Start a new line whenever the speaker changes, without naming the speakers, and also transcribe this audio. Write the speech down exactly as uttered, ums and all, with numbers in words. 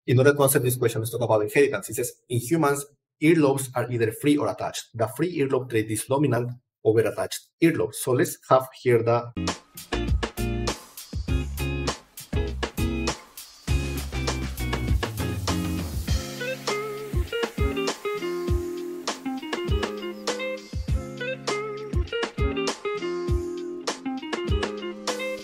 In order to answer this question, let's talk about inheritance. It says, in humans, earlobes are either free or attached. The free earlobe trait is dominant over attached earlobe. So let's have here the